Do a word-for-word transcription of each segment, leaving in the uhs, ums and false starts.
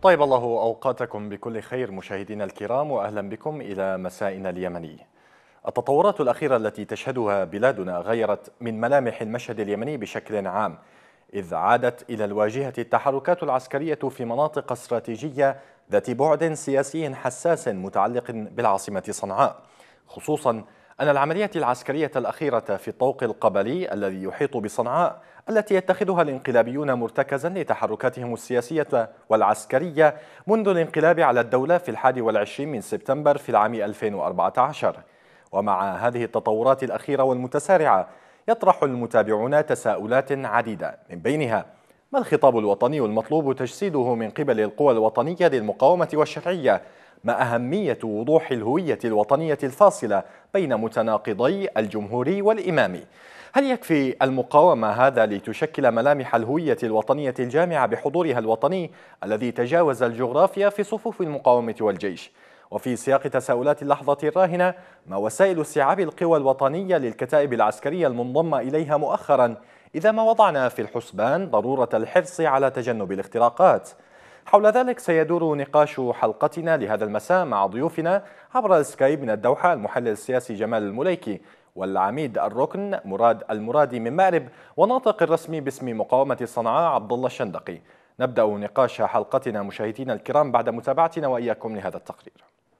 طيب الله أوقاتكم بكل خير مشاهدينا الكرام، وأهلا بكم إلى مسائنا اليمني. التطورات الأخيرة التي تشهدها بلادنا غيرت من ملامح المشهد اليمني بشكل عام، إذ عادت إلى الواجهة التحركات العسكرية في مناطق استراتيجية ذات بعد سياسي حساس متعلق بالعاصمة صنعاء، خصوصا أن العمليات العسكرية الأخيرة في الطوق القبلي الذي يحيط بصنعاء التي يتخذها الانقلابيون مرتكزا لتحركاتهم السياسية والعسكرية منذ الانقلاب على الدولة في الحادي والعشرين من سبتمبر في العام ألفين وأربعة عشر. ومع هذه التطورات الأخيرة والمتسارعة يطرح المتابعون تساؤلات عديدة، من بينها: ما الخطاب الوطني المطلوب تجسيده من قبل القوى الوطنية للمقاومة والشرعية؟ ما أهمية وضوح الهوية الوطنية الفاصلة بين متناقضي الجمهوري والإمامي؟ هل يكفي المقاومة هذا لتشكل ملامح الهوية الوطنية الجامعة بحضورها الوطني الذي تجاوز الجغرافيا في صفوف المقاومة والجيش؟ وفي سياق تساؤلات اللحظة الراهنة، ما وسائل استيعاب القوى الوطنية للكتائب العسكرية المنضمة إليها مؤخرا، إذا ما وضعنا في الحسبان ضرورة الحرص على تجنب الاختراقات؟ حول ذلك سيدور نقاش حلقتنا لهذا المساء مع ضيوفنا عبر السكايب من الدوحة: المحلل السياسي جمال المليكي، والعميد الركن مراد المرادي من مأرب، وناطق الرسمي باسم مقاومة صنعاء عبد الله الشندقي. نبدأ نقاش حلقتنا مشاهدينا الكرام بعد متابعتنا وإياكم لهذا التقرير.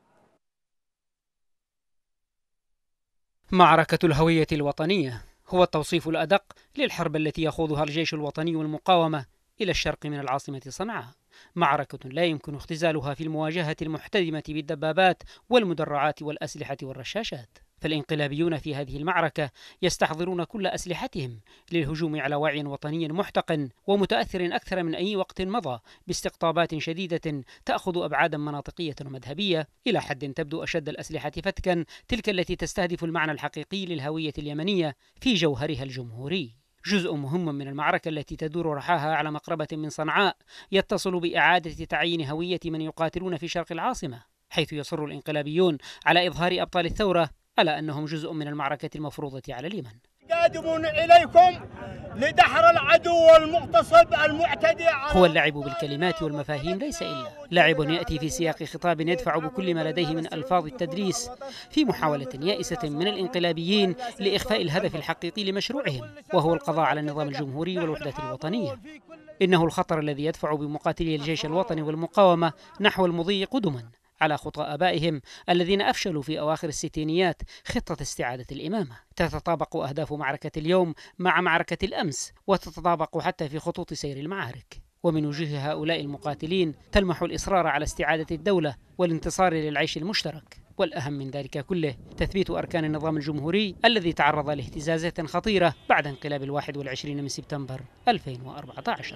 معركة الهوية الوطنية هو التوصيف الأدق للحرب التي يخوضها الجيش الوطني والمقاومة إلى الشرق من العاصمة صنعاء، معركة لا يمكن اختزالها في المواجهة المحتدمة بالدبابات والمدرعات والأسلحة والرشاشات. فالانقلابيون في هذه المعركة يستحضرون كل أسلحتهم للهجوم على وعي وطني محتقن ومتأثر أكثر من أي وقت مضى، باستقطابات شديدة تأخذ أبعادا مناطقية ومذهبية إلى حد تبدو أشد الأسلحة فتكا، تلك التي تستهدف المعنى الحقيقي للهوية اليمنية في جوهرها الجمهوري. جزء مهم من المعركة التي تدور رحاها على مقربة من صنعاء يتصل بإعادة تعيين هوية من يقاتلون في شرق العاصمة، حيث يصر الانقلابيون على إظهار أبطال الثورة على أنهم جزء من المعركة المفروضة على اليمن. قادمون إليكم لدحر العدو المغتصب المعتدي على... هو اللعب بالكلمات والمفاهيم ليس إلا لعب يأتي في سياق خطاب يدفع بكل ما لديه من ألفاظ التدريس في محاولة يائسة من الانقلابيين لإخفاء الهدف الحقيقي لمشروعهم، وهو القضاء على النظام الجمهوري والوحدة الوطنية. إنه الخطر الذي يدفع بمقاتلي الجيش الوطني والمقاومة نحو المضي قدما على خطى آبائهم الذين أفشلوا في أواخر الستينيات خطة استعادة الإمامة. تتطابق أهداف معركة اليوم مع معركة الأمس، وتتطابق حتى في خطوط سير المعارك. ومن وجوه هؤلاء المقاتلين تلمح الإصرار على استعادة الدولة والانتصار للعيش المشترك، والأهم من ذلك كله تثبيت أركان النظام الجمهوري الذي تعرض لاهتزازات خطيرة بعد انقلاب الواحد والعشرين من سبتمبر ألفين وأربعة عشر.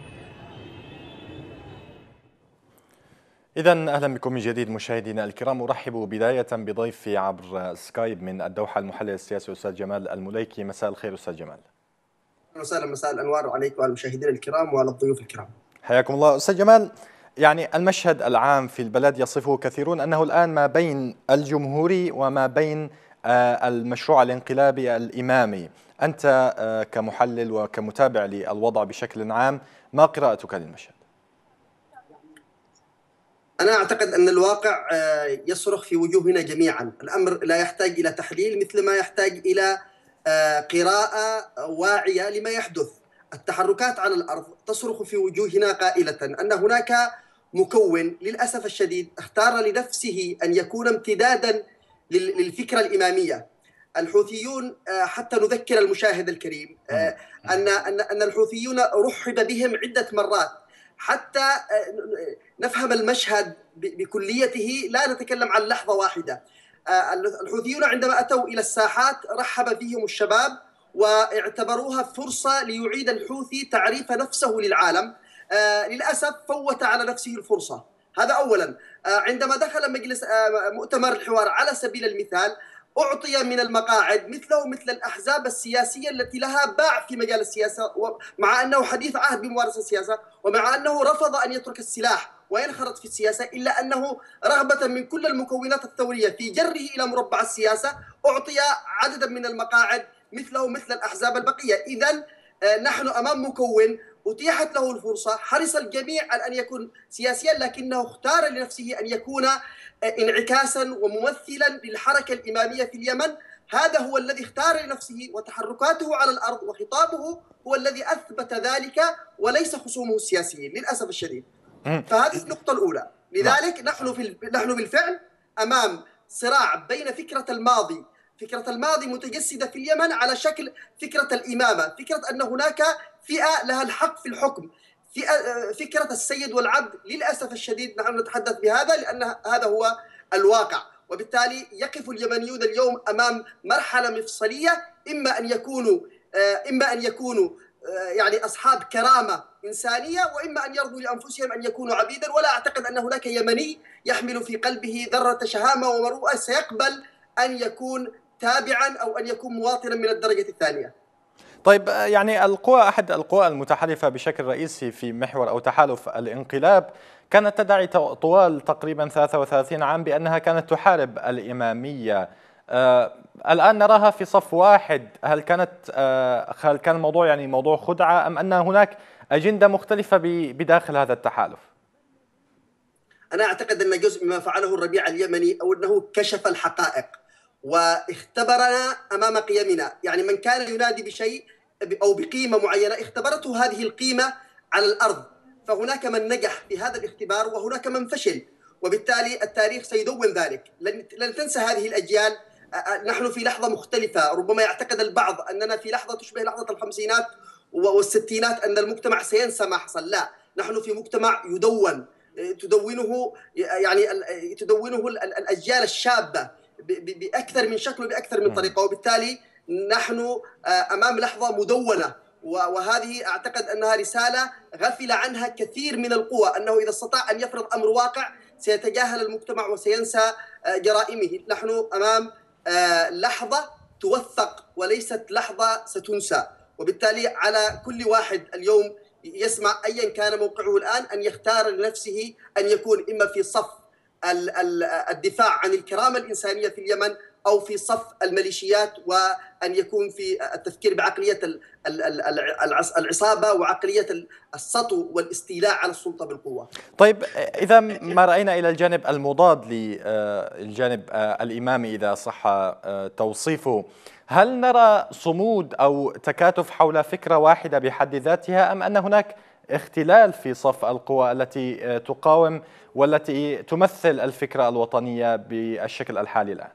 إذا أهلا بكم من جديد مشاهدينا الكرام. أرحب بداية بضيفي عبر سكايب من الدوحة المحلل السياسي أستاذ جمال المليكي. مساء الخير أستاذ جمال. أهلا وسهلا، مساء الأنوار عليك وعلى المشاهدين الكرام وعلى الضيوف الكرام. حياكم الله. أستاذ جمال، يعني المشهد العام في البلد يصفه كثيرون أنه الآن ما بين الجمهوري وما بين المشروع الانقلابي الإمامي. أنت كمحلل وكمتابع للوضع بشكل عام، ما قراءتك للمشهد؟ أنا أعتقد أن الواقع يصرخ في وجوهنا جميعا. الأمر لا يحتاج إلى تحليل مثل ما يحتاج إلى قراءة واعية لما يحدث. التحركات على الأرض تصرخ في وجوهنا قائلة أن هناك مكون للأسف الشديد اختار لنفسه أن يكون امتدادا للفكرة الإمامية. الحوثيون، حتى نذكر المشاهد الكريم أن أن أن الحوثيون رحب بهم عدة مرات. حتى نفهم المشهد بكليته لا نتكلم عن لحظة واحدة. الحوثيون عندما أتوا إلى الساحات رحب بهم الشباب واعتبروها فرصة ليعيد الحوثي تعريف نفسه للعالم. للأسف فوت على نفسه الفرصة. هذا أولا. عندما دخل مجلس مؤتمر الحوار على سبيل المثال أعطي من المقاعد مثله مثل الأحزاب السياسية التي لها باع في مجال السياسة، مع أنه حديث عهد بممارسة السياسة، ومع أنه رفض أن يترك السلاح وينخرط في السياسة، إلا أنه رغبة من كل المكونات الثورية في جره إلى مربع السياسة أعطي عددا من المقاعد مثله مثل الأحزاب البقية. إذن نحن أمام مكون أتيحت له الفرصة، حرص الجميع على أن يكون سياسيا، لكنه اختار لنفسه أن يكون انعكاسا وممثلا للحركة الإمامية في اليمن. هذا هو الذي اختار لنفسه، وتحركاته على الأرض وخطابه هو الذي أثبت ذلك، وليس خصومه السياسيين للأسف الشديد. فهذه النقطة الأولى. لذلك نحن في نحن بالفعل أمام صراع بين فكرة الماضي فكرة الماضي متجسدة في اليمن على شكل فكرة الإمامة، فكرة أن هناك فئة لها الحق في الحكم، فكرة السيد والعبد. للأسف الشديد نحن نتحدث بهذا لأن هذا هو الواقع، وبالتالي يقف اليمنيون اليوم أمام مرحلة مفصلية، إما أن يكونوا إما أن يكونوا يعني أصحاب كرامة إنسانية، وإما أن يرضوا لأنفسهم أن يكونوا عبيدا. ولا أعتقد أن هناك يمني يحمل في قلبه ذرة شهامة ومروءة سيقبل أن يكون تابعا أو أن يكون مواطنا من الدرجة الثانية. طيب، يعني القوى أحد القوى المتحالفة بشكل رئيسي في محور أو تحالف الانقلاب كانت تدعي طوال تقريبا ثلاثة وثلاثين عام بأنها كانت تحارب الإمامية. آه الآن نراها في صف واحد. هل كانت آه هل كان الموضوع يعني موضوع خدعة، أم أن هناك أجندة مختلفة بداخل هذا التحالف؟ أنا أعتقد أن جزء مما فعله الربيع اليمني أو أنه كشف الحقائق واختبرنا أمام قيمنا. يعني من كان ينادي بشيء أو بقيمة معينة اختبرته هذه القيمة على الأرض، فهناك من نجح في هذا الاختبار وهناك من فشل، وبالتالي التاريخ سيدون ذلك. لن, لن تنسى هذه الأجيال. نحن في لحظة مختلفة. ربما يعتقد البعض أننا في لحظة تشبه لحظة الخمسينات والستينات، أن المجتمع سينسى ما حصل. لا، نحن في مجتمع يدون تدونه يعني تدونه الأجيال الشابة بأكثر من شكل وبأكثر من طريقة، وبالتالي نحن أمام لحظة مدونة. وهذه أعتقد أنها رسالة غفل عنها كثير من القوى، أنه إذا استطاع أن يفرض أمر واقع سيتجاهل المجتمع وسينسى جرائمه. نحن أمام لحظة توثق وليست لحظة ستنسى، وبالتالي على كل واحد اليوم يسمع أيا كان موقعه الآن أن يختار لنفسه أن يكون إما في صف الدفاع عن الكرامة الإنسانية في اليمن أو في صف الميليشيات، وأن يكون في التفكير بعقلية العصابة وعقلية السطو والاستيلاء على السلطة بالقوة. طيب، إذا ما رأينا إلى الجانب المضاد للجانب الإمامي إذا صح توصيفه، هل نرى صمود أو تكاتف حول فكرة واحدة بحد ذاتها، أم أن هناك اختلال في صف القوى التي تقاوم والتي تمثل الفكرة الوطنية بالشكل الحالي الآن؟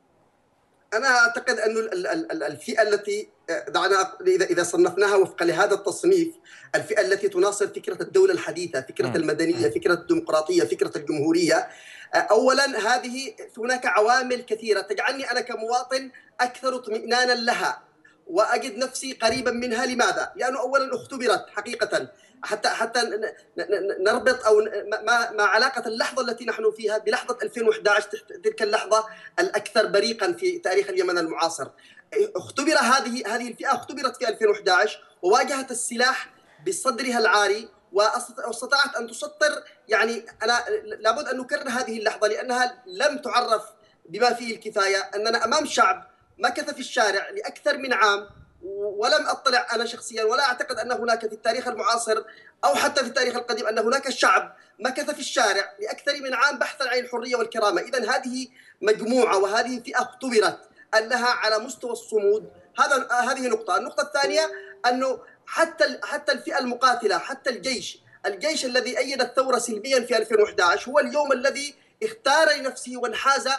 أنا أعتقد أن الفئة التي دعنا إذا صنفناها وفقا لهذا التصنيف، الفئة التي تناصر فكرة الدولة الحديثة، فكرة المدنية، فكرة الديمقراطية، فكرة الجمهورية، أولا هذه هناك عوامل كثيرة تجعلني أنا كمواطن أكثر اطمئنانا لها وأجد نفسي قريبا منها. لماذا؟ لأنه أولا اختبرت حقيقة، حتى حتى نربط أو ما ما علاقة اللحظة التي نحن فيها بلحظة ألفين وأحد عشر، تلك اللحظة الأكثر بريقا في تاريخ اليمن المعاصر. اختبر هذه هذه الفئة اختبرت في ألفين وأحد عشر وواجهت السلاح بصدرها العاري واستطاعت أن تسطر. يعني أنا لابد أن نكرر هذه اللحظة لأنها لم تعرف بما فيه الكفاية، أننا أمام شعب مكث في الشارع لأكثر من عام، ولم أطلع أنا شخصيا ولا أعتقد أن هناك في التاريخ المعاصر أو حتى في التاريخ القديم أن هناك شعب مكث في الشارع لأكثر من عام بحثا عن الحرية والكرامة. إذن هذه مجموعة وهذه فئة اختبرت أنها على مستوى الصمود. هذا هذه نقطة. النقطة الثانية أنه حتى حتى الفئة المقاتلة، حتى الجيش الجيش الذي أيد الثورة سلميا في ألفين وأحد عشر هو اليوم الذي اختار لنفسه وانحاز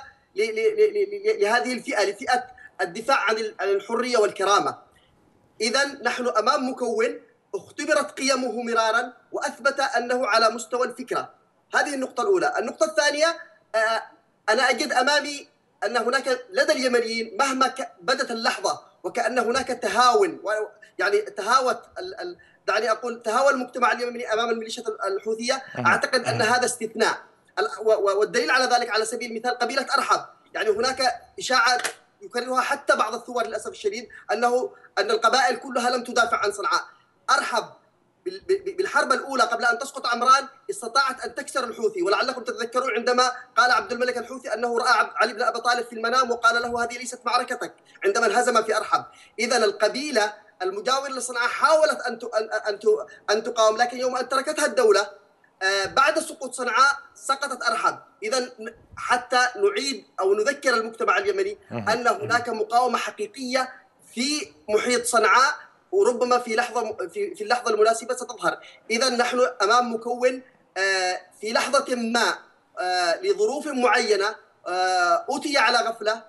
لهذه الفئة، لفئة الدفاع عن الحرية والكرامة. إذن نحن أمام مكون اختبرت قيمه مرارا وأثبت أنه على مستوى الفكرة. هذه النقطة الأولى. النقطة الثانية، أنا أجد أمامي أن هناك لدى اليمنيين مهما بدت اللحظة وكأن هناك تهاون، يعني تهاوت دعني أقول تهاوى المجتمع اليمني أمام الميليشيات الحوثية. أعتقد أن هذا استثناء، والدليل على ذلك على سبيل المثال قبيلة أرحب. يعني هناك إشاعات يكررها حتى بعض الثوار للأسف الشديد أنه أن القبائل كلها لم تدافع عن صنعاء. أرحب بالحرب الأولى قبل أن تسقط عمران استطاعت أن تكسر الحوثي، ولعلكم تتذكرون عندما قال عبد الملك الحوثي أنه رأى علي بن أبي طالب في المنام وقال له هذه ليست معركتك عندما انهزم في أرحب. إذن القبيلة المجاور لصنعاء حاولت أن أن أن تقاوم، لكن يوم أن تركتها الدولة بعد سقوط صنعاء سقطت أرحب. إذا حتى نعيد أو نذكر المجتمع اليمني أن هناك مقاومة حقيقية في محيط صنعاء، وربما في لحظة في في اللحظة المناسبة ستظهر. إذا نحن أمام مكون في لحظة ما لظروف معينة أوتي على غفلة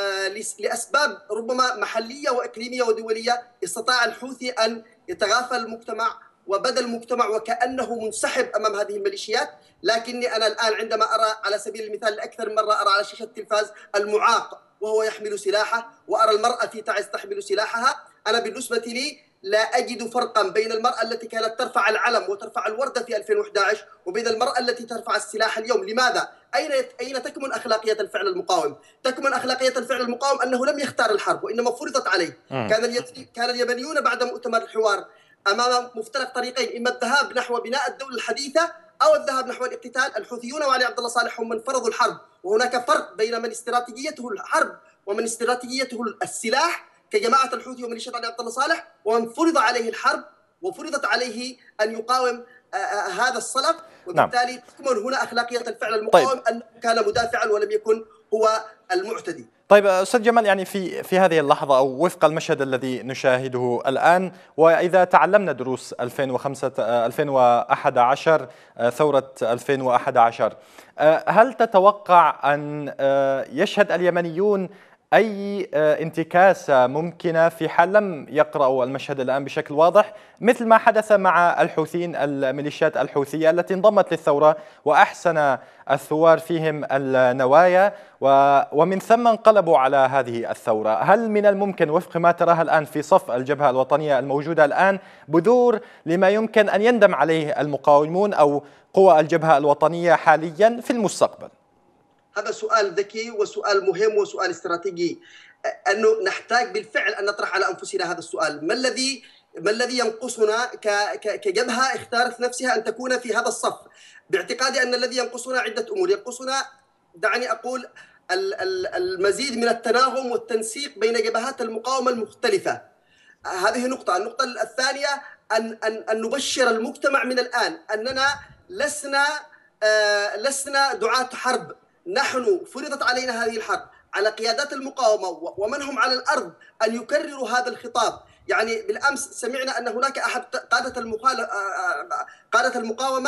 لأسباب ربما محلية وإقليمية ودولية، استطاع الحوثي أن يتغافل المجتمع وبدا المجتمع وكأنه منسحب أمام هذه الميليشيات. لكني أنا الآن عندما أرى على سبيل المثال لأكثر مرة أرى على شاشة التلفاز المعاق وهو يحمل سلاحه، وأرى المرأة في تعز تحمل سلاحها، أنا بالنسبة لي لا أجد فرقا بين المرأة التي كانت ترفع العلم وترفع الوردة في ألفين وأحد عشر وبين المرأة التي ترفع السلاح اليوم. لماذا؟ أين أين تكمن أخلاقية الفعل المقاوم؟ تكمن أخلاقية الفعل المقاوم أنه لم يختار الحرب وإنما فرضت عليه. كان كان اليمنيون بعد مؤتمر الحوار أمام مفترق طريقين، إما الذهاب نحو بناء الدولة الحديثة أو الذهاب نحو الاقتتال. الحوثيون وعلي عبد الله صالح هم من فرضوا الحرب، وهناك فرق بين من استراتيجيته الحرب ومن استراتيجيته السلاح كجماعة الحوثي وميليشيات علي عبد الله صالح، ومن فرض عليه الحرب وفرضت عليه أن يقاوم هذا الصلب، وبالتالي نعم. تكمن هنا أخلاقية الفعل المقاوم. طيب. أنه كان مدافعا ولم يكن هو المعتدي. طيب أستاذ جمال، يعني في في هذه اللحظة أو وفق المشهد الذي نشاهده الآن، وإذا تعلمنا دروس ألفين وخمسة ألفين وأحد عشر ثورة ألفين وأحد عشر، هل تتوقع أن يشهد اليمنيون أي انتكاسة ممكنة في حال لم يقرأوا المشهد الآن بشكل واضح، مثل ما حدث مع الحوثيين الميليشيات الحوثية التي انضمت للثورة وأحسن الثوار فيهم النوايا ومن ثم انقلبوا على هذه الثورة؟ هل من الممكن وفق ما تراها الآن في صف الجبهة الوطنية الموجودة الآن بذور لما يمكن أن يندم عليه المقاومون أو قوى الجبهة الوطنية حاليا في المستقبل؟ هذا سؤال ذكي وسؤال مهم وسؤال استراتيجي، أنه نحتاج بالفعل أن نطرح على أنفسنا هذا السؤال. ما الذي ما الذي ينقصنا كجبهة اختارت نفسها أن تكون في هذا الصف؟ باعتقادي أن الذي ينقصنا عدة أمور. ينقصنا، دعني أقول، المزيد من التناغم والتنسيق بين جبهات المقاومة المختلفة. هذه نقطة. النقطة الثانية أن أن أن نبشر المجتمع من الآن أننا لسنا لسنا دعاة حرب. نحن فرضت علينا هذه الحرب على قيادات المقاومة ومن هم على الأرض أن يكرروا هذا الخطاب. يعني بالأمس سمعنا أن هناك أحد قادة المخالف قادة المقاومة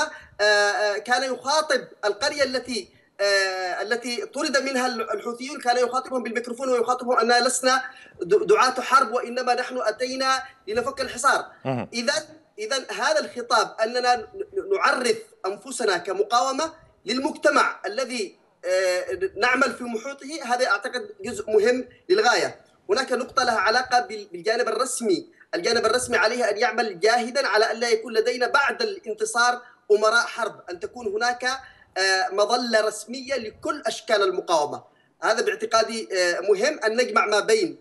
كان يخاطب القرية التي التي طرد منها الحوثيون، كان يخاطبهم بالميكروفون ويخاطبهم أننا لسنا دعاة حرب وإنما نحن أتينا لنفك الحصار. إذا إذا هذا الخطاب أننا نعرف أنفسنا كمقاومة للمجتمع الذي نعمل في محيطه، هذا أعتقد جزء مهم للغاية. هناك نقطة لها علاقة بالجانب الرسمي. الجانب الرسمي عليه أن يعمل جاهدا على أن لا يكون لدينا بعد الانتصار أمراء حرب، أن تكون هناك مظلة رسمية لكل أشكال المقاومة. هذا باعتقادي مهم، أن نجمع ما بين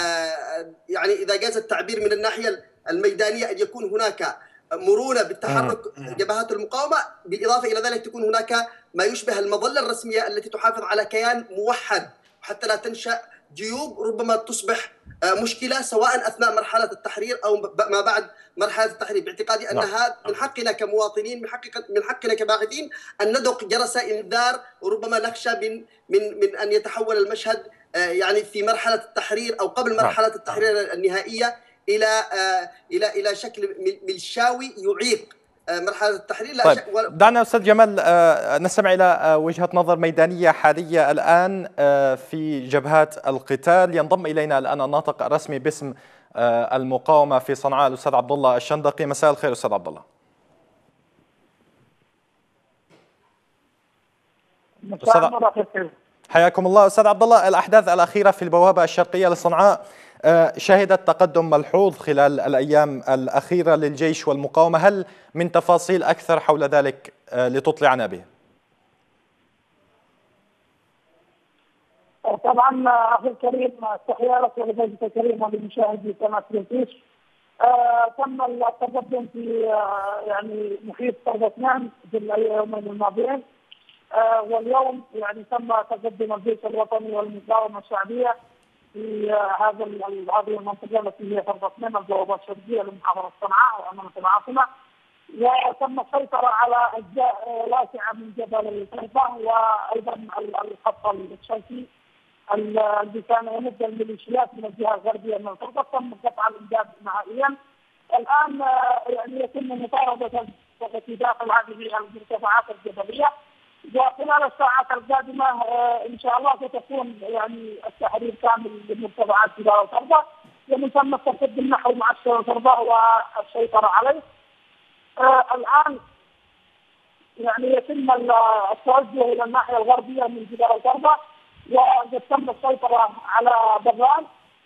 يعني إذا جاز التعبير من الناحية الميدانية أن يكون هناك مرونة بالتحرك جبهات المقاومة، بالإضافة إلى ذلك تكون هناك ما يشبه المظلة الرسمية التي تحافظ على كيان موحد حتى لا تنشأ جيوب ربما تصبح مشكلة سواء أثناء مرحلة التحرير أو ما بعد مرحلة التحرير. باعتقادي أن هذا من حقنا كمواطنين، من حقنا من حقنا كباحثين أن ندق جرس إنذار، وربما نخشى من من من أن يتحول المشهد يعني في مرحلة التحرير أو قبل مرحلة التحرير النهائية إلى إلى إلى شكل ملشاوي يعيق مرحلة التحرير. لا طيب شك ولا... دعنا أستاذ جمال نستمع إلى وجهة نظر ميدانية حالية الآن في جبهات القتال. ينضم إلينا الآن الناطق الرسمي باسم المقاومة في صنعاء الأستاذ عبد الله الشندقي. مساء الخير أستاذ عبد الله. أستاذ حياكم الله. أستاذ عبد الله، الأحداث الأخيرة في البوابة الشرقية لصنعاء شهدت تقدم ملحوظ خلال الأيام الأخيرة للجيش والمقاومة، هل من تفاصيل أكثر حول ذلك لتطلعنا به؟ طبعا أخي الكريم، تحياتك ولضيفك الكريم ولمشاهدي قناة بريتش. تم التقدم في يعني محيط طرد اثنان في اليومين الماضيين، واليوم يعني تم تقدم الجيش الوطني والمقاومة الشعبية في هذا هذه المنطقه التي هي فرض اثنين البوابه الشرقيه لمحافظه صنعاء امانه العاصمه. وتم السيطره على اجزاء واسعه من جبل الفرضه، وايضا الخط الشرقي الذي كان يمد الميليشيات من الجهه الغربيه من الفرضه تم قطع الامداد نهائيا. الان يعني يتم مطارده التي داخل هذه المرتفعات الجبليه، وخلال الساعات القادمه ان شاء الله ستكون يعني التحرير كامل لمرتفعات جبال الفرضه، ومن ثم التقدم نحو معسكر الفرضه والسيطره عليه. آه الان يعني يتم التوجه الى الناحيه الغربيه من جبال الفرضه، وقد تم السيطره على بران،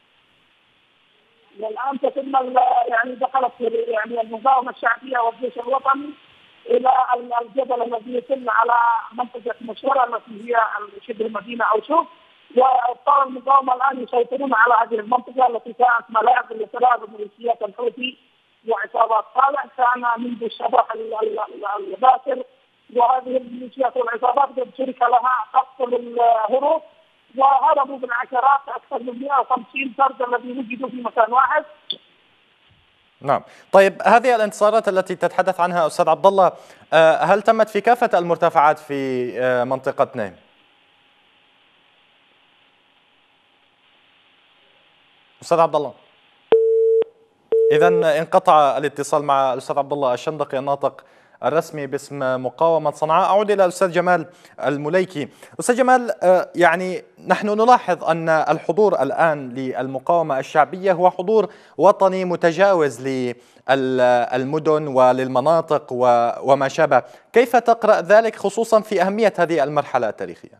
والان تتم يعني دخلت يعني المقاومه الشعبيه والجيش الوطني الى الجبل الذي يتم على منطقه مشوره التي هي شبه مدينه او سوق، وابطال المقاومه الان يسيطرون على هذه المنطقه التي كانت ملاعب لشباب ميليشيات الحوثي وعصابات صالح. كان منذ الصباح الباكر وهذه الميليشيات والعصابات قد شرك لها تقتل الهروب، وهربوا بالعشرات اكثر من مئة وخمسين فرد الذي وجدوا في مكان واحد. نعم، طيب هذه الانتصارات التي تتحدث عنها أستاذ عبد الله هل تمت في كافة المرتفعات في منطقة نهم؟ أستاذ عبد الله، إذا انقطع الاتصال مع الأستاذ عبد الله الشندقي الناطق الرسمي باسم مقاومة صنعاء. أعود إلى الأستاذ جمال المليكي. أستاذ جمال، يعني نحن نلاحظ أن الحضور الآن للمقاومة الشعبية هو حضور وطني متجاوز للمدن وللمناطق وما شابه، كيف تقرأ ذلك خصوصا في أهمية هذه المرحلة التاريخية؟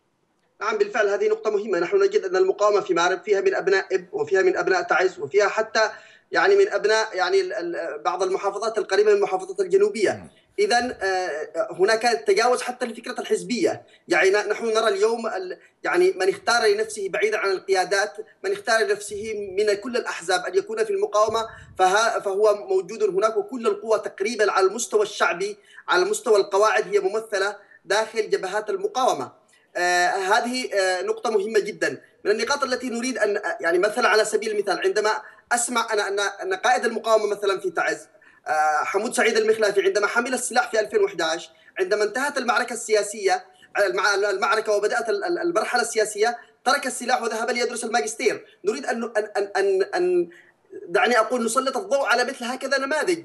نعم بالفعل هذه نقطة مهمة. نحن نجد أن المقاومة في مأرب فيها من أبناء إب وفيها من أبناء تعز وفيها حتى يعني من أبناء يعني بعض المحافظات القريبة من المحافظات الجنوبية. إذن هناك تجاوز حتى لفكرة الحزبية. يعني نحن نرى اليوم يعني من اختار لنفسه بعيدا عن القيادات، من اختار لنفسه من كل الأحزاب أن يكون في المقاومة فهو موجود هناك، وكل القوى تقريبا على المستوى الشعبي على مستوى القواعد هي ممثلة داخل جبهات المقاومة. آه هذه آه نقطة مهمة جدا. من النقاط التي نريد أن يعني مثلا على سبيل المثال عندما أسمع أنا أن أن قائد المقاومة مثلا في تعز آه حمود سعيد المخلافي عندما حمل السلاح في ألفين وأحد عشر، عندما انتهت المعركة السياسية المعركة وبدأت المرحلة السياسية ترك السلاح وذهب ليدرس الماجستير. نريد أن أن أن أن دعني أقول نسلط الضوء على مثل هكذا نماذج،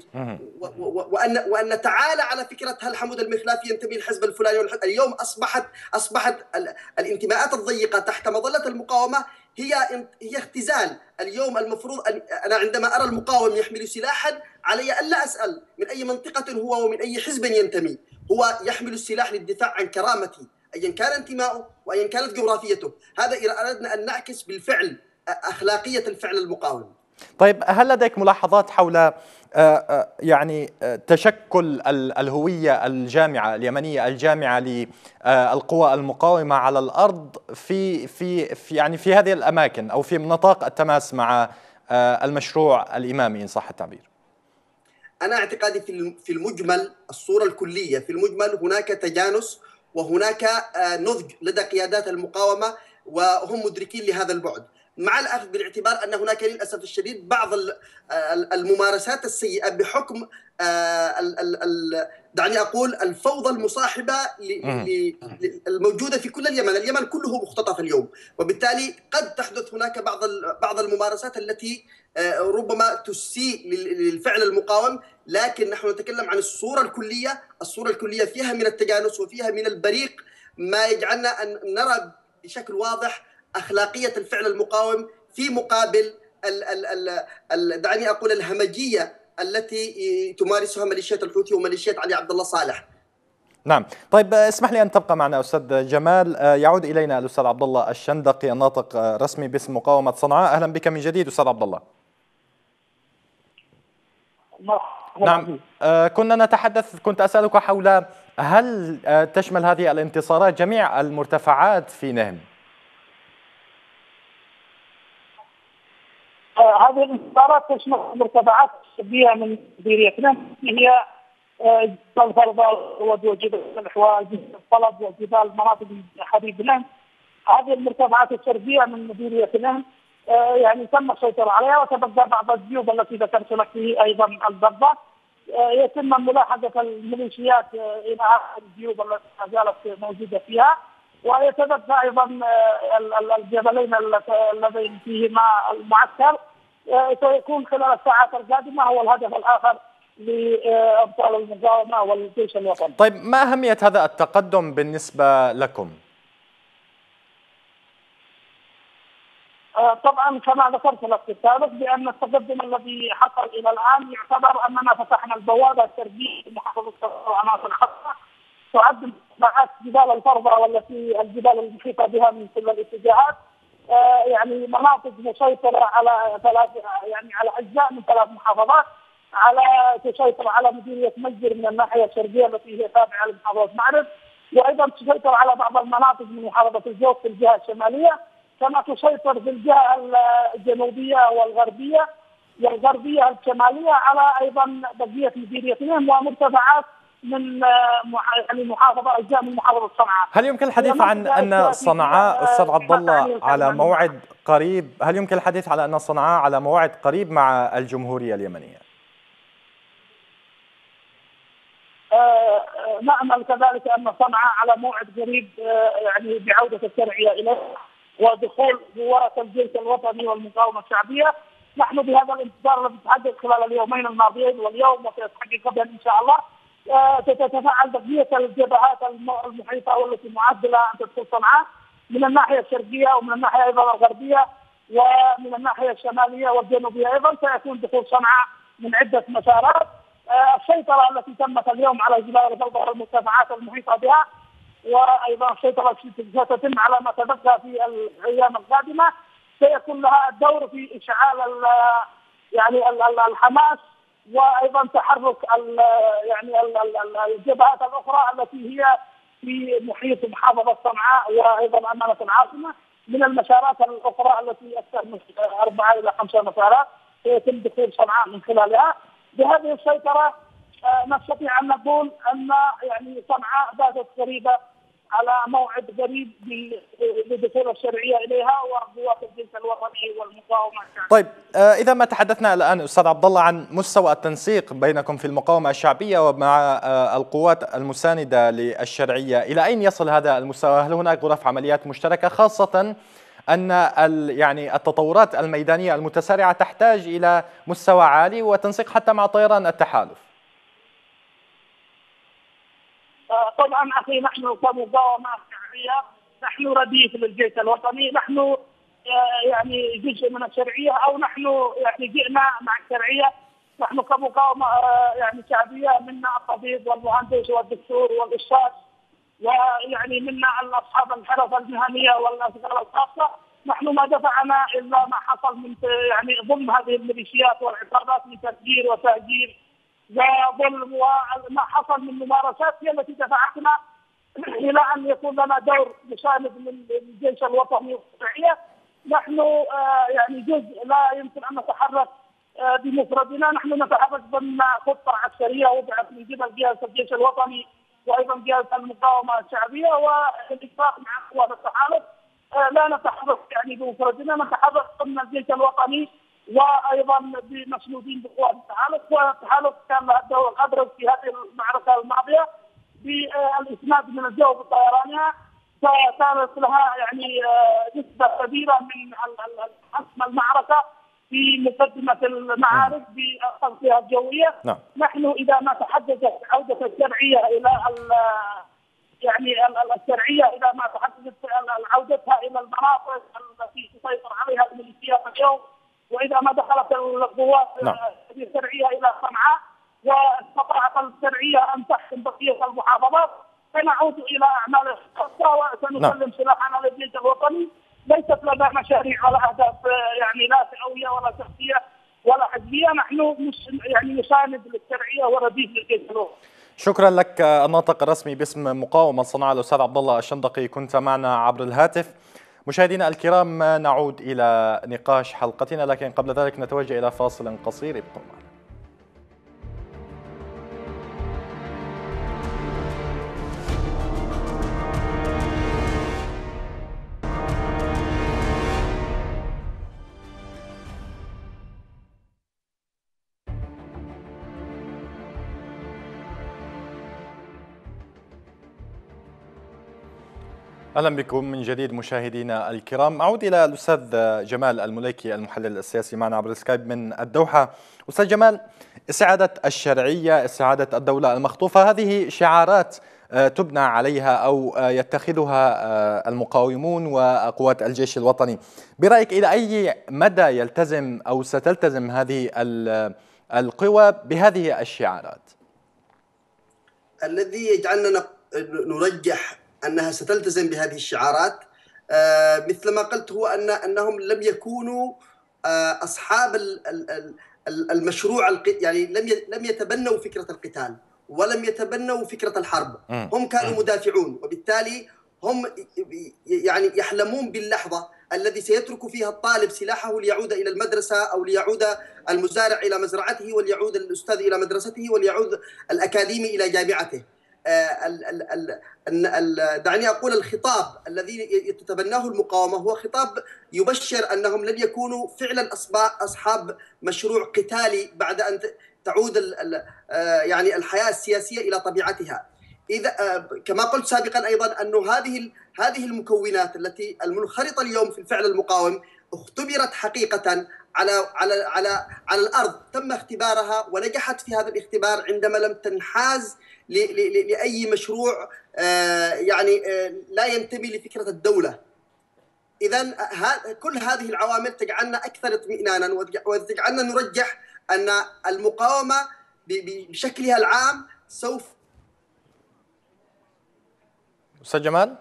وأن وأن نتعالى على فكرة هل حمود المخلافي ينتمي للحزب الفلاني ولا اليوم أصبحت أصبحت الانتماءات الضيقة تحت مظلة المقاومة هي هي اختزال. اليوم المفروض أن أنا عندما أرى المقاوم يحمل سلاحا علي ألا أسأل من أي منطقة هو ومن أي حزب ينتمي، هو يحمل السلاح للدفاع عن كرامتي أيا كان انتماؤه وأيا كانت جغرافيته. هذا إذا أردنا أن نعكس بالفعل أخلاقية الفعل المقاوم. طيب هل لديك ملاحظات حول يعني تشكل الهوية الجامعة اليمنية الجامعة للقوى المقاومة على الأرض في في في يعني في هذه الأماكن أو في نطاق التماس مع المشروع الإمامي إن صح التعبير؟ أنا اعتقادي في في المجمل الصورة الكلية في المجمل هناك تجانس وهناك نضج لدى قيادات المقاومة وهم مدركين لهذا البعد، مع الأخذ بالاعتبار أن هناك للأسف الشديد بعض الممارسات السيئة بحكم دعني أقول الفوضى المصاحبة الموجودة في كل اليمن. اليمن كله مختطف اليوم، وبالتالي قد تحدث هناك بعض بعض الممارسات التي ربما تسيء للفعل المقاوم، لكن نحن نتكلم عن الصورة الكلية. الصورة الكلية فيها من التجانس وفيها من البريق ما يجعلنا أن نرى بشكل واضح أخلاقية الفعل المقاوم في مقابل ال ال ال ال دعني أقول الهمجية التي تمارسها ميليشيات الحوثي وميليشيات علي عبد الله صالح. نعم، طيب اسمح لي أن تبقى معنا أستاذ جمال. يعود إلينا الأستاذ عبد الله الشندقي الناطق رسمي باسم مقاومة صنعاء. أهلا بك من جديد أستاذ عبد الله. نعم، كنا نتحدث كنت أسألك حول هل تشمل هذه الانتصارات جميع المرتفعات في نهم؟ هذه الانتصارات تشمل المرتفعات الشعبيه من مديريه نهم، هي جبال فرضه وجبال الحواء وجبال الطلب وجبال مناطق حبيب نهم، هذه المرتفعات الشرقيه من مديريه نهم يعني تم السيطره عليها، وتبقى بعض الجيوب التي ذكرت لك في ايضا الضبه. يتم ملاحظه الميليشيات الى الجيوب التي ما زالت موجوده فيها، ويتبقى ايضا الجبلين اللذين فيهما المعسكر. سيكون خلال الساعات القادمه هو الهدف الاخر لابطال المقاومه والجيش الوطني. طيب، ما اهميه هذا التقدم بالنسبه لكم؟ طبعا كما ذكرت لك في السابق بان التقدم الذي حصل الى الان يعتبر اننا فتحنا البوابه الشرقيه لمحافظه عناصر الحصه، تعد مرتفعات جبال الفرضه والتي الجبال المحيطه بها من كل الاتجاهات يعني مناطق مسيطره على ثلاث يعني على اجزاء من ثلاث محافظات، على تسيطر على مديريه مجر من الناحيه الشرقيه التي هي تابعه لمحافظه معرب، وايضا تسيطر على بعض المناطق من محافظه الجوف في الجهه الشماليه، كما تسيطر في الجهه الجنوبيه والغربيه والغربيه الشماليه على ايضا بقيه مديريه نهم ومرتفعات من يعني محافظه اجزاء من محافظه صنعاء. هل يمكن الحديث عن ان صنعاء استاذ عبد الله على موعد قريب هل يمكن الحديث على ان صنعاء على موعد قريب مع الجمهوريه اليمنيه؟ نأمل كذلك ان صنعاء على موعد قريب يعني بعوده الشرعيه اليه ودخول قوات الجيش الوطني والمقاومه الشعبيه. نحن بهذا الانتظار الذي تحقق خلال اليومين الماضيين واليوم وسيتحقق غدا ان شاء الله تتفاعل بقيه الجبهات المحيطه والتي معدله ان تدخل صنعاء من الناحيه الشرقيه ومن الناحيه ايضا الغربيه ومن الناحيه الشماليه والجنوبيه ايضا سيكون دخول صنعاء من عده مسارات. السيطره التي تمت اليوم على جبال الفرضه والمرتفعات المحيطه بها وايضا السيطره التي ستتم على ما تبقى في الايام القادمه سيكون لها الدور في اشعال ال يعني ال الحماس وايضا تحرك ال يعني ال الجبهات الاخرى التي هي في محيط محافظه صنعاء وايضا امانه العاصمه من المسارات الاخرى التي اكثر من اربعه الى خمسه مسارات سيتم دخول صنعاء من خلالها. بهذه السيطره نستطيع ان نقول ان يعني صنعاء باتت قريبه على موعد قريب لدخول الشرعيه اليها وقوات الجيش الوطني والمقاومه الشعبيه. طيب، اذا ما تحدثنا الان استاذ عبد الله عن مستوى التنسيق بينكم في المقاومه الشعبيه ومع القوات المسانده للشرعيه، الى اين يصل هذا المستوى؟ هل هناك غرف عمليات مشتركه، خاصه ان يعني التطورات الميدانيه المتسارعه تحتاج الى مستوى عالي وتنسيق حتى مع طيران التحالف؟ طبعا اخي نحن كمقاومه شعبيه نحن رديف للجيش الوطني، نحن يعني جزء من الشرعيه او نحن يعني جئنا مع الشرعيه. نحن كمقاومه يعني شعبيه منا الطبيب والمهندس والدكتور والاستاذ ويعني منا اصحاب الحرف المهنيه والاشغال الخاصه. نحن ما دفعنا الا ما حصل من يعني ضمن هذه الميليشيات والعصابات من تفجير وتهجير وظلم وما حصل من ممارسات هي التي دفعتنا الى ان يكون لنا دور مساند من الجيش الوطني والشرعيه. نحن آه يعني جزء لا يمكن ان نتحرك آه بمفردنا، نحن نتحرك ضمن خطه عسكريه وضعت من قبل جهاز الجيش الوطني وايضا جهاز المقاومه الشعبيه والاتفاق مع قوات التحالف. آه لا نتحرك يعني بمفردنا، نتحرك ضمن الجيش الوطني وايضا بمسنودين بقوات التحالف، والتحالف كان له الدور الابرز في هذه المعركه الماضيه بالاسناد من الجو بطيرانها، فكانت لها يعني نسبه كبيره من حسم المعركه في مقدمه المعارك بالتغطيه الجويه. نعم. نحن اذا ما تحققت عوده الشرعيه الى يعني الشرعيه اذا ما تحققت عودتها الى المناطق التي تسيطر عليها الميليشيات اليوم، واذا ما دخلت القوات الشرعيه الى صنعاء واستطاعت الشرعيه ان تحكم بقيه المحافظات سنعود الى اعمال الخاصه وسنسلم سلاحنا للجيش الوطني. ليست لنا مشاريع ولا اهداف يعني لا فئويه ولا شخصيه ولا حزبيه، نحن يعني نساند للشرعيه ورديف للجيش الوطني. شكرا لك. الناطق الرسمي باسم مقاومه صنعاء الاستاذ عبد الله الشندقي كنت معنا عبر الهاتف. مشاهدينا الكرام، نعود إلى نقاش حلقتنا، لكن قبل ذلك نتوجه إلى فاصل قصير. ابقوا معنا. أهلا بكم من جديد مشاهدينا الكرام. أعود إلى الأستاذ جمال المليكي المحلل السياسي معنا عبر السكايب من الدوحة. أستاذ جمال، استعادة الشرعية، استعادة الدولة المخطوفة، هذه شعارات تبنى عليها أو يتخذها المقاومون وقوات الجيش الوطني. برأيك إلى أي مدى يلتزم أو ستلتزم هذه القوى بهذه الشعارات؟ الذي يجعلنا نرجح أنها ستلتزم بهذه الشعارات آه مثل ما قلت هو أن أنهم لم يكونوا آه أصحاب المشروع، يعني لم لم يتبنوا فكرة القتال ولم يتبنوا فكرة الحرب. هم كانوا مدافعون، وبالتالي هم يعني يحلمون باللحظة الذي سيترك فيها الطالب سلاحه ليعود إلى المدرسة، أو ليعود المزارع إلى مزرعته، وليعود الأستاذ إلى مدرسته، وليعود الأكاديمي إلى جامعته. ال ال ال ال دعني أقول الخطاب الذي تتبناه المقاومة هو خطاب يبشر أنهم لن يكونوا فعلا أصحاب مشروع قتالي بعد أن تعود ال ال يعني الحياة السياسية إلى طبيعتها. إذا كما قلت سابقا أيضا أنه هذه هذه المكونات التي المنخرطة اليوم في الفعل المقاوم اختبرت حقيقة على على على على الأرض، تم اختبارها ونجحت في هذا الاختبار عندما لم تنحاز لأي مشروع يعني لا ينتمي لفكرة الدولة. إذن كل هذه العوامل تجعلنا أكثر اطمئنانا وتجعلنا نرجح أن المقاومة بشكلها العام سوف. أستاذ جمال؟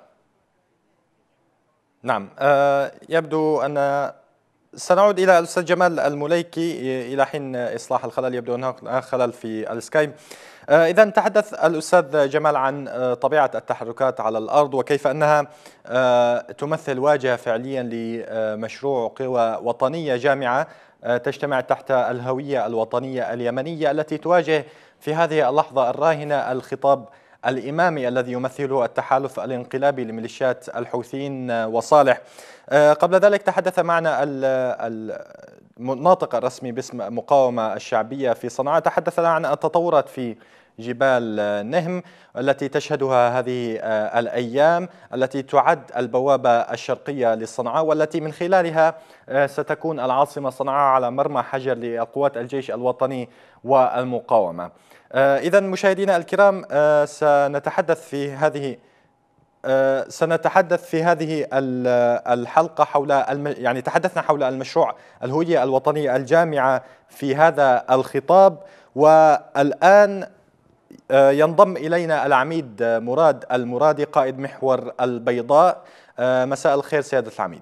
نعم، يبدو أن سنعود إلى الأستاذ جمال المليكي إلى حين إصلاح الخلل. يبدو أنه خلل في السكايب. إذا تحدث الأستاذ جمال عن طبيعة التحركات على الأرض وكيف أنها تمثل واجهة فعليا لمشروع قوى وطنية جامعة تجتمع تحت الهوية الوطنية اليمنية التي تواجه في هذه اللحظة الراهنة الخطاب الإمامي الذي يمثله التحالف الانقلابي لميليشيات الحوثيين وصالح. قبل ذلك تحدث معنا الناطق الرسمي باسم مقاومة الشعبية في صنعاء، تحدث عن التطورات في جبال نهم التي تشهدها هذه الأيام، التي تعد البوابة الشرقية لصنعاء، والتي من خلالها ستكون العاصمة صنعاء على مرمى حجر لقوات الجيش الوطني والمقاومة. إذا مشاهدينا الكرام، سنتحدث في هذه سنتحدث في هذه الحلقة حول يعني تحدثنا حول المشروع الهوية الوطنية الجامعة في هذا الخطاب، والآن ينضم إلينا العميد مراد المرادي قائد محور البيضاء. مساء الخير سيادة العميد.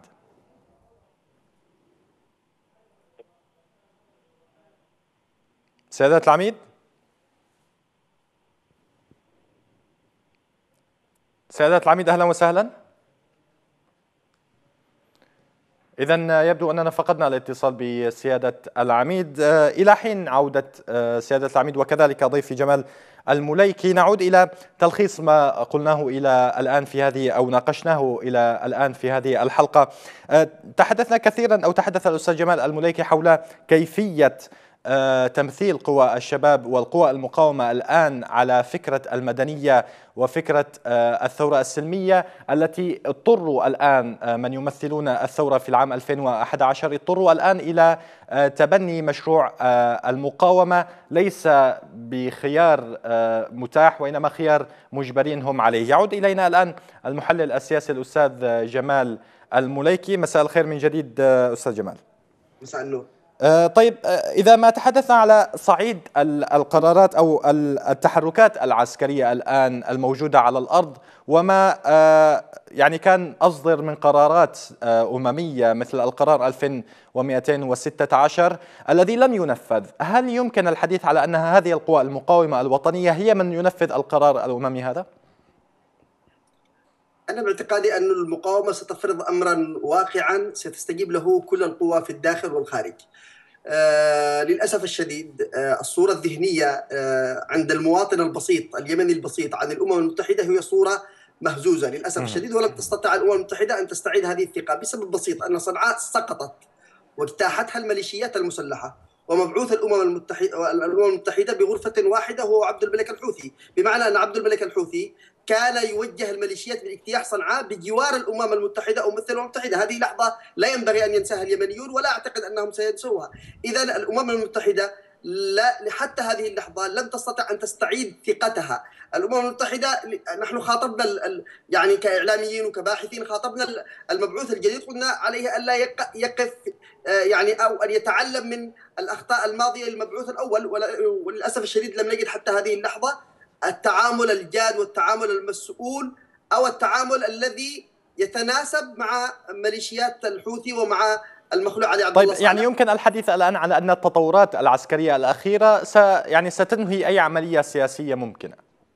سيادة العميد، سيادة العميد أهلا وسهلا. إذن يبدو أننا فقدنا الاتصال بسيادة العميد. إلى حين عودة سيادة العميد وكذلك ضيفي جمال المليكي، نعود إلى تلخيص ما قلناه إلى الآن في هذه أو ناقشناه إلى الآن في هذه الحلقة. تحدثنا كثيرا أو تحدث الأستاذ جمال المليكي حول كيفية تمثيل قوى الشباب والقوى المقاومة الآن على فكرة المدنية وفكرة الثورة السلمية التي اضطروا الآن من يمثلون الثورة في العام ألفين وأحد عشر اضطروا الآن إلى تبني مشروع المقاومة ليس بخيار متاح وإنما خيار مجبرين هم عليه. يعود إلينا الآن المحلل السياسي الأستاذ جمال المليكي. مساء الخير من جديد أستاذ جمال. مساء النور. طيب، إذا ما تحدثنا على صعيد القرارات أو التحركات العسكرية الآن الموجودة على الأرض وما يعني كان أصدر من قرارات أممية مثل القرار ألف ومئتين وستة عشر الذي لم ينفذ، هل يمكن الحديث على أن هذه القوى المقاومة الوطنية هي من ينفذ القرار الأممي هذا؟ أنا باعتقادي أن المقاومة ستفرض أمرا واقعا ستستجيب له كل القوى في الداخل والخارج. آه للأسف الشديد آه الصورة الذهنية آه عند المواطن البسيط اليمني البسيط عن الأمم المتحدة هي صورة مهزوزة للأسف الشديد، ولم تستطع الأمم المتحدة أن تستعيد هذه الثقة بسبب بسيط، أن صنعاء سقطت واجتاحتها الميليشيات المسلحة، ومبعوث الأمم المتحدة الأمم المتحدة بغرفة واحدة هو عبد الملك الحوثي، بمعنى أن عبد الملك الحوثي كان يوجه الميليشيات من اجتياح صنعاء بجوار الأمم المتحدة أو مثل الأمم المتحدة. هذه لحظة لا ينبغي أن ينساها اليمنيون، ولا أعتقد أنهم سينسوها. إذا الأمم المتحدة لا حتى هذه اللحظة لم تستطع أن تستعيد ثقتها. الأمم المتحدة نحن خاطبنا يعني كإعلاميين وكباحثين، خاطبنا المبعوث الجديد، قلنا عليه ألا يقف يعني أو أن يتعلم من الأخطاء الماضية للمبعوث الأول، وللأسف الشديد لم نجد حتى هذه اللحظة التعامل الجاد والتعامل المسؤول أو التعامل الذي يتناسب مع ميليشيات الحوثي ومع المخلوع علي عبد الله صالح. طيب يعني يمكن الحديث الآن على أن التطورات العسكرية الأخيرة س يعني ستنهي أي عملية سياسية ممكنة.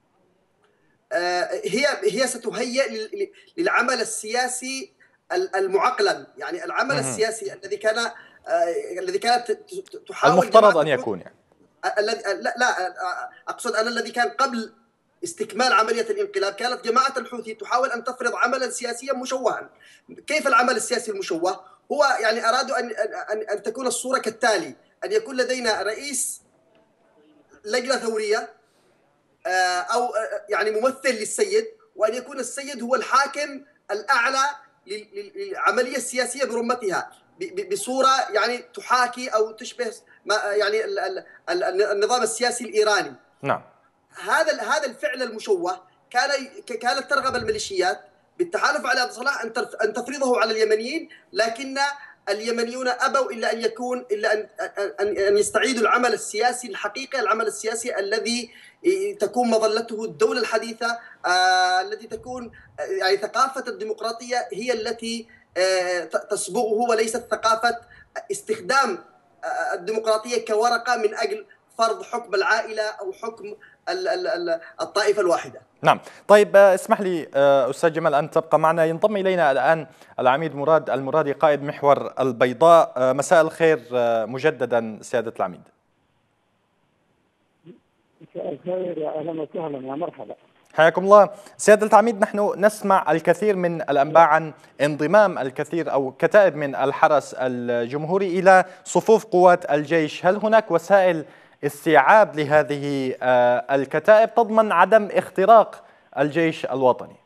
هي هي ستهيئ للعمل السياسي المعقلم، يعني العمل السياسي الذي كان الذي كانت تحاول المفترض أن يكون يعني الذي لا لا اقصد انا الذي كان قبل استكمال عمليه الانقلاب، كانت جماعه الحوثي تحاول ان تفرض عملا سياسيا مشوها. كيف العمل السياسي المشوه؟ هو يعني ارادوا ان ان ان تكون الصوره كالتالي: ان يكون لدينا رئيس لجنه ثوريه او يعني ممثل للسيد، وان يكون السيد هو الحاكم الاعلى للعمليه السياسيه برمتها بصوره يعني تحاكي او تشبه يعني النظام السياسي الايراني. نعم. هذا هذا الفعل المشوه كان كانت ترغب الميليشيات بالتحالف على عبد الصلاح ان ان تفرضه على اليمنيين، لكن اليمنيون ابوا الا ان يكون الا ان ان ان يستعيدوا العمل السياسي الحقيقي، العمل السياسي الذي تكون مظلته الدوله الحديثه، آه التي تكون يعني ثقافه الديمقراطيه هي التي آه تصبغه، وليست ثقافه استخدام الديمقراطيه كورقه من اجل فرض حكم العائله او حكم الطائفه الواحده. نعم. طيب اسمح لي أستاذ جمال أن تبقى معنا. ينضم إلينا الآن العميد مراد المرادي قائد محور البيضاء. مساء الخير مجددا سيادة العميد. مساء الخير، يا أهلا وسهلا، يا مرحبا. حياكم الله. سيادة العميد، نحن نسمع الكثير من الأنباء عن انضمام الكثير أو كتائب من الحرس الجمهوري إلى صفوف قوات الجيش. هل هناك وسائل استيعاب لهذه الكتائب تضمن عدم اختراق الجيش الوطني؟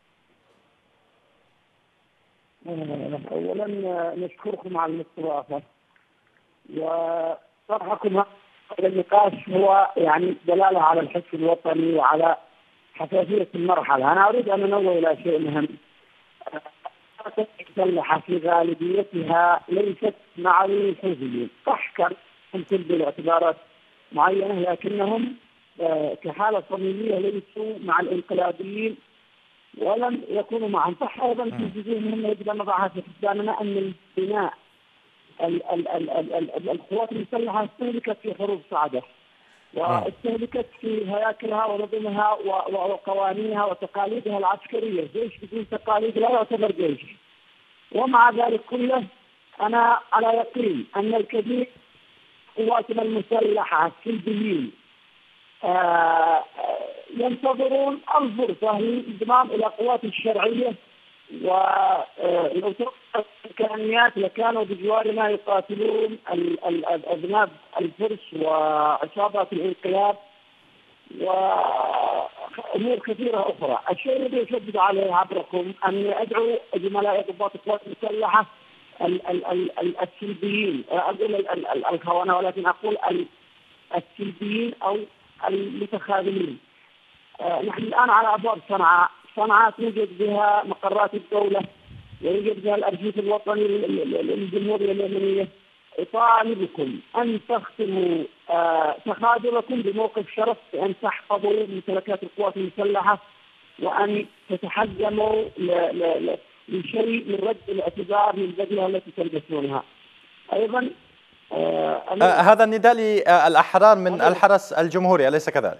أولا نشكركم على الاستضافة، وطرحكم هذا النقاش هو يعني دلالة على الحس الوطني وعلى حساسية المرحلة. أنا أريد أن أنوه إلى شيء مهم. المسلحة في غالبيتها ليست مع الحوثيين، صح كان تمثل بالاعتبارات معينة، لكنهم كحالة صميمية ليسوا مع الانقلابيين ولم يكونوا معهم. صح أيضا في جزئية مهمة يجب أن نضعها في حسباننا، أن البناء القوات المسلحة استهلكت في حروب صعدة، واستهلكت في هياكلها ونظمها وقوانينها وتقاليدها العسكرية. جيش بدون تقاليد لا يعتبر جيش. ومع ذلك كله أنا على يقين أن الكثير قواتنا المسلحة السلبيين آه ينتظرون الفرصة للانضمام إلى القوات الشرعية، ولو توفرت الإمكانيات لكانوا بجوارنا يقاتلون الأذناب الفرس وعصابات الانقلاب وأمور كثيرة أخرى. الشيء الذي أشدد عليه عبركم أني أدعو زملائي ضباط القوات المسلحة السلبيين، أقول الخونة ولكن أقول السلبيين أو المتخاذلين. نحن الآن على أبواب صنعاء. صنعاء توجد بها مقرات الدولة ويوجد بها الأرشيف الوطني للجمهورية اليمنية. أطالبكم أن تختموا تخاذلكم بموقف شرف، بأن تحفظوا ممتلكات القوات المسلحة وأن تتحجموا لشيء من رد الاعتبار للبدلة التي تلبسونها. أيضا آه هذا النداء للأحرار من الحرس الجمهوري أليس كذلك؟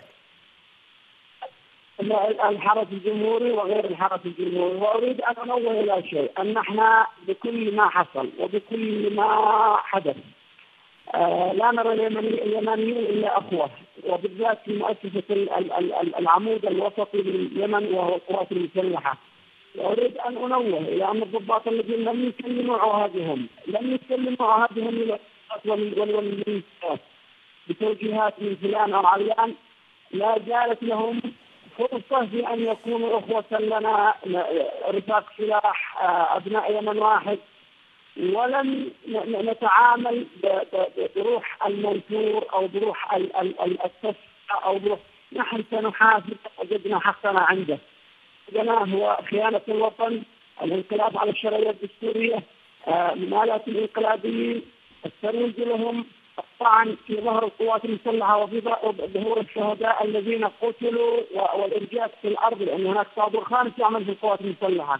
الحرس الجمهوري وغير الحرس الجمهوري. وأريد أن أنوه إلى شيء، أن احنا بكل ما حصل وبكل ما حدث آه لا نرى اليمنيين إلا أخوة، وبالذات في مؤسسة العمود الوسطي لليمن وهو القوات المسلحة. وأريد أن أنوه إلى أن الضباط الذين لم يسلموا عهدهم لم يسلموا عهدهم إلى والميليشيات بتوجيهات من فلان أو علان، لا زالت لهم فرصة في أن يكونوا أخوة لنا رفاق سلاح أبناء يمن واحد، ولم نتعامل بروح المنثور أو بروح التسعة أو بروح نحن سنحافظ وجدنا حقنا عنده. جناه هو خيانة الوطن، الانقلاب على الشرعية الدستورية، ممالاة الانقلابيين، الترويج لهم، الطعن في ظهر القوات المسلحة وفي ظهور الشهداء الذين قتلوا والإرجاف في الأرض، لأن هناك صابر خامس يعمل في القوات المسلحة.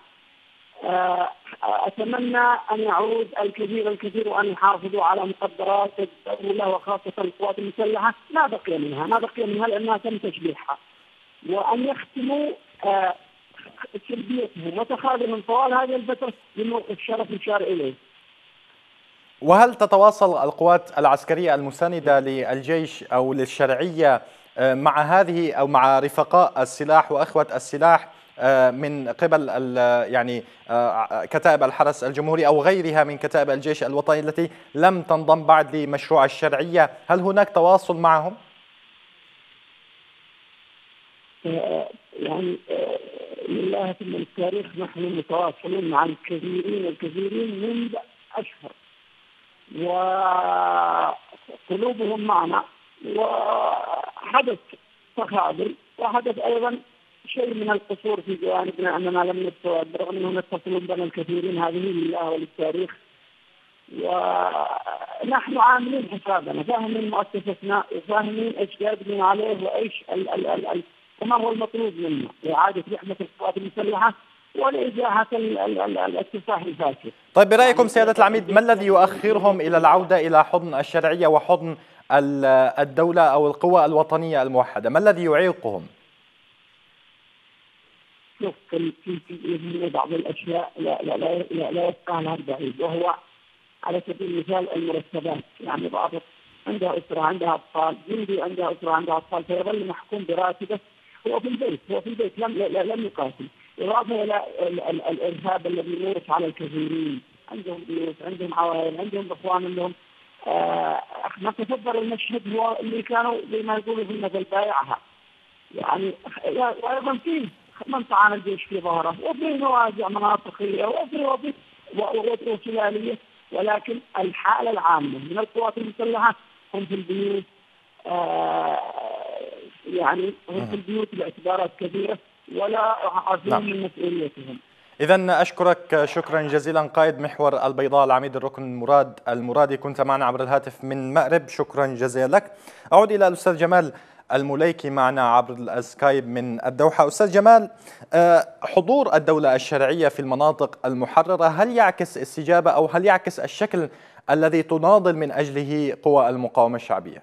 أتمنى أن يعود الكثير الكثير وأن يحافظوا على مقدرات الدولة وخاصة القوات المسلحة، ما بقي منها ما بقي منها لأنها تم تشبيحها، وأن يختموا سلبيتهم وتخاذلهم طوال هذه الفترة بموقف شرف يشار إليه. وهل تتواصل القوات العسكرية المساندة للجيش أو للشرعية مع هذه أو مع رفقاء السلاح وأخوة السلاح من قبل يعني كتائب الحرس الجمهوري أو غيرها من كتائب الجيش الوطني التي لم تنضم بعد لمشروع الشرعية؟ هل هناك تواصل معهم؟ يعني لله ثم التاريخ نحن متواصلون مع الكثيرين الكثيرين منذ أشهر، وقلوبهم معنا، وحدث تخاذل وحدث أيضا شيء من القصور في جوانبنا أننا لم نتواصل رغم أنهم يتصلون بنا الكثيرين، هذه لله وللتاريخ. ونحن عاملين حسابنا، فاهمين مؤسستنا وفاهمين ايش قادرين عليه وايش ال ال ال ال وما هو المطلوب منا لإعادة رحمة القوات المسلحة ولإزاحة الاكتساح الفاسد. طيب برأيكم سيادة العميد ما الذي يؤخرهم إلى العودة إلى حضن الشرعية وحضن الدولة أو القوى الوطنية الموحدة؟ ما الذي يعيقهم؟ شوف في في بعض الأشياء لا لا لا لا, لا يبقى لها بعيد، وهو على سبيل المثال المرتبات. يعني بعض عندها أسرة عندها أطفال، جندي عندها أسرة عندها أطفال، فيظل محكوم براتبه. هو في البيت هو في البيت لم لم يقاتل، إضافة إلى الإرهاب الذي يمارس على الكثيرين، عندهم بيوت، عندهم عوائل، عندهم إخوان، عندهم آه ما تصدر المشهد هو اللي كانوا زي ما يقولوا في المثل بايعها. يعني وأيضا فيه من طعن الجيش في ظهره، وفي نوازع مناطقية وفي وفي وفي سلالية، ولكن الحالة العامة من القوات المسلحة هم في البيوت، آه يعني هم في البيوت باعتبارات كبيرة ولا عارفين نعم. من مسؤوليتهم. إذن أشكرك شكرا جزيلا قائد محور البيضاء العميد الركن مراد المرادي، كنت معنا عبر الهاتف من مأرب، شكرا جزيلا لك. أعود إلى الأستاذ جمال المليكي معنا عبر السكايب من الدوحة. أستاذ جمال، حضور الدولة الشرعية في المناطق المحررة هل يعكس استجابة أو هل يعكس الشكل الذي تناضل من أجله قوى المقاومة الشعبية؟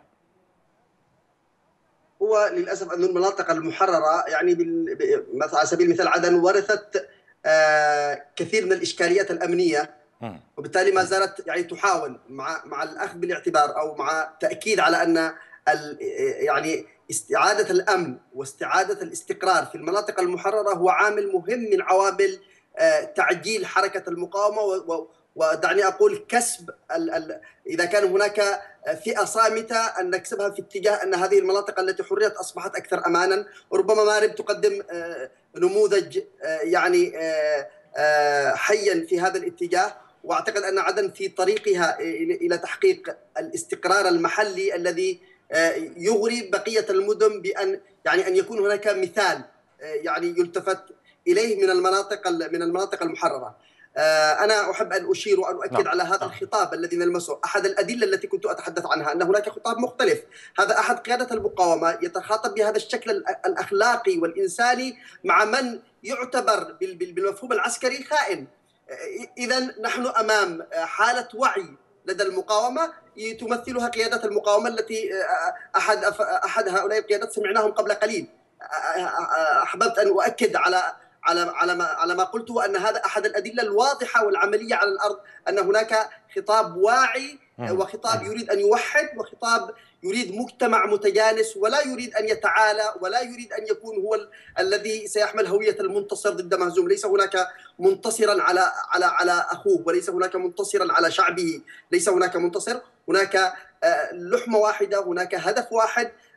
هو للأسف أن المناطق المحررة يعني مثلا على سبيل المثال عدن ورثت كثير من الإشكاليات الأمنية، وبالتالي ما زالت يعني تحاول مع مع الأخذ بالاعتبار أو مع تأكيد على أن يعني استعادة الأمن واستعادة الاستقرار في المناطق المحررة هو عامل مهم من عوامل تعجيل حركة المقاومة، ودعني أقول كسب ال ال إذا كان هناك فئة صامتة أن نكسبها في اتجاه أن هذه المناطق التي حررت أصبحت أكثر أمانا. وربما مأرب تقدم نموذج يعني حيا في هذا الاتجاه، واعتقد أن عدن في طريقها إلى تحقيق الاستقرار المحلي الذي يغري بقية المدن بأن يعني أن يكون هناك مثال يعني يلتفت إليه من المناطق من المناطق المحررة. أنا أحب أن أشير وأن أؤكد نعم. على هذا الخطاب الذي نلمسه. أحد الأدلة التي كنت أتحدث عنها أن هناك خطاب مختلف، هذا أحد قيادة المقاومة يتخاطب بهذا الشكل الأخلاقي والإنساني مع من يعتبر بالمفهوم العسكري خائن. إذا نحن أمام حالة وعي لدى المقاومة تمثلها قيادة المقاومة التي أحد أحد هؤلاء القيادات سمعناهم قبل قليل. أحببت أن أؤكد على على على ما على ما قلته، أن هذا أحد الأدلة الواضحة والعملية على الأرض أن هناك خطاب واعي وخطاب يريد أن يوحد وخطاب يريد مجتمع متجانس ولا يريد أن يتعالى ولا يريد أن يكون هو ال الذي سيحمل هوية المنتصر ضد مهزوم. ليس هناك منتصرا على على على أخوه، وليس هناك منتصرا على شعبه، ليس هناك منتصر، هناك لحمة واحدة، هناك هدف واحد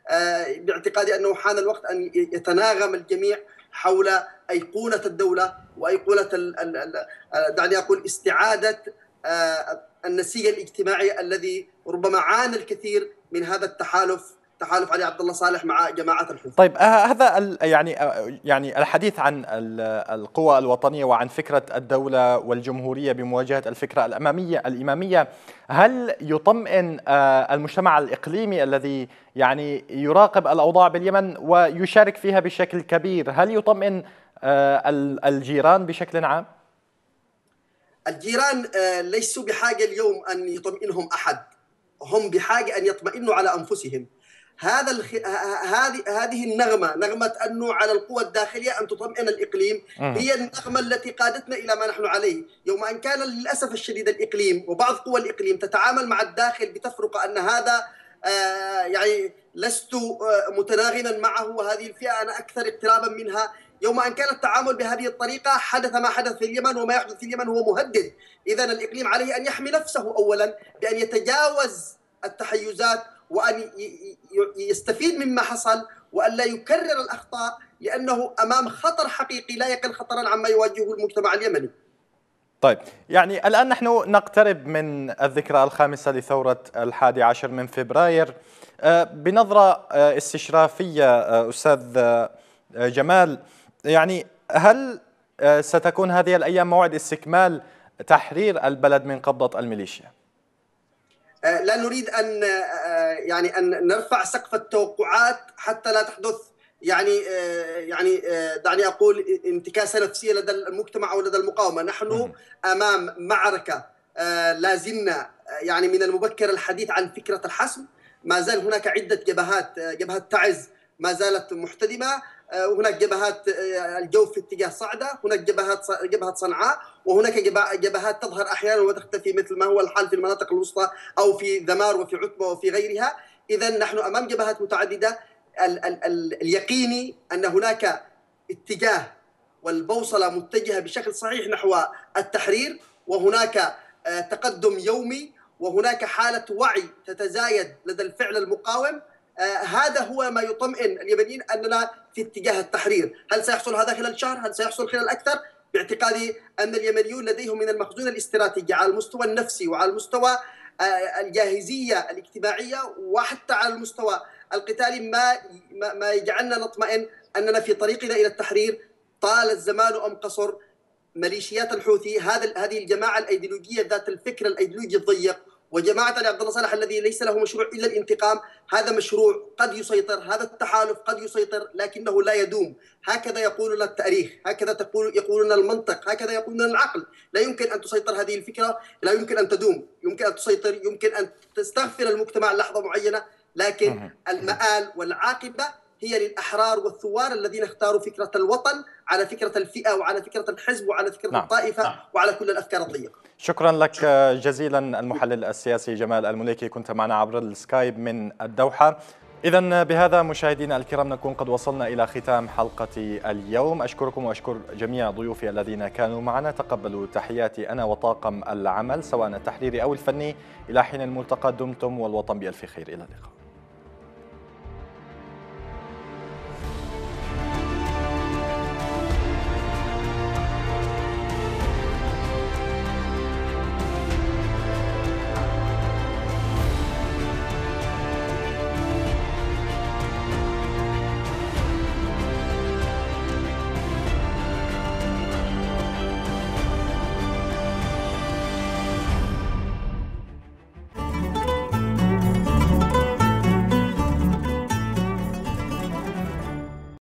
باعتقادي أنه حان الوقت أن يتناغم الجميع حول أيقونة الدولة وأيقونة دعني أقول استعادة النسيج الاجتماعي الذي ربما عانى الكثير من هذا التحالف، تحالف علي عبد الله صالح مع جماعة الحوثي. طيب هذا يعني يعني الحديث عن القوى الوطنية وعن فكرة الدولة والجمهورية بمواجهة الفكرة الأمامية الإمامية، هل يطمئن المجتمع الإقليمي الذي يعني يراقب الأوضاع باليمن ويشارك فيها بشكل كبير، هل يطمئن الجيران بشكل عام؟ الجيران ليسوا بحاجة اليوم أن يطمئنهم أحد، هم بحاجة أن يطمئنوا على أنفسهم. هذا الخ... هذه هذه النغمة، نغمة أنه على القوى الداخلية أن تطمئن الإقليم، هي النغمة التي قادتنا إلى ما نحن عليه. يوم أن كان للأسف الشديد الإقليم وبعض قوى الإقليم تتعامل مع الداخل بتفرقة أن هذا آه يعني لست آه متناغما معه وهذه الفئة أنا أكثر اقترابا منها. يوم أن كان التعامل بهذه الطريقة حدث ما حدث في اليمن، وما يحدث في اليمن هو مهدد. إذن الإقليم عليه أن يحمي نفسه أولا بأن يتجاوز التحيزات وأن يستفيد مما حصل وأن لا يكرر الأخطاء، لأنه أمام خطر حقيقي لا يقل خطرا عما يواجهه المجتمع اليمني. طيب يعني الآن نحن نقترب من الذكرى الخامسة لثورة الحادي عشر من فبراير. بنظرة استشرافية أستاذ جمال، يعني هل ستكون هذه الأيام موعد استكمال تحرير البلد من قبضة الميليشيا؟ لا نريد أن يعني أن نرفع سقف التوقعات حتى لا تحدث يعني يعني دعني أقول انتكاسة نفسية لدى المجتمع أو لدى المقاومة. نحن أمام معركة لا زلنا يعني من المبكر الحديث عن فكرة الحسم. ما زال هناك عدة جبهات، جبهة تعز ما زالت محتدمة، هناك جبهات الجوف في اتجاه صعدة، هناك جبهات جبهة صنعاء، وهناك جبهات تظهر أحيانا وتختفي مثل ما هو الحال في المناطق الوسطى أو في ذمار وفي عتبة وفي غيرها. إذن نحن أمام جبهات متعددة. ال ال ال اليقيني أن هناك اتجاه والبوصلة متجهة بشكل صحيح نحو التحرير، وهناك تقدم يومي، وهناك حالة وعي تتزايد لدى الفعل المقاوم. آه هذا هو ما يطمئن اليمنيين أننا في اتجاه التحرير. هل سيحصل هذا خلال شهر؟ هل سيحصل خلال أكثر؟ باعتقادي أن اليمنيون لديهم من المخزون الاستراتيجي على المستوى النفسي وعلى المستوى آه الجاهزية الاجتماعية وحتى على المستوى القتالي ما ما يجعلنا نطمئن أننا في طريقنا إلى التحرير طال الزمان أم قصر. ميليشيات الحوثي، هذا هذه الجماعة الأيديولوجية ذات الفكر الأيديولوجي الضيق، وجماعة علي عبد الله صالح الذي ليس له مشروع إلا الانتقام، هذا مشروع قد يسيطر، هذا التحالف قد يسيطر لكنه لا يدوم. هكذا يقول لنا التاريخ، هكذا تقول يقول لنا المنطق، هكذا يقول لنا العقل. لا يمكن أن تسيطر هذه الفكرة، لا يمكن أن تدوم، يمكن أن تسيطر، يمكن أن تستغفر المجتمع لحظة معينة، لكن المآل والعاقبة هي للأحرار والثوار الذين اختاروا فكرة الوطن على فكرة الفئة وعلى فكرة الحزب وعلى فكرة نعم. الطائفة نعم. وعلى كل الأفكار الضيقة. شكرا لك جزيلا المحلل السياسي جمال المليكي، كنت معنا عبر السكايب من الدوحة. إذن بهذا مشاهدينا الكرام نكون قد وصلنا إلى ختام حلقة اليوم. أشكركم وأشكر جميع ضيوفي الذين كانوا معنا. تقبلوا تحياتي أنا وطاقم العمل سواء التحريري أو الفني. إلى حين الملتقى دمتم والوطن بألف خير. إلى اللقاء.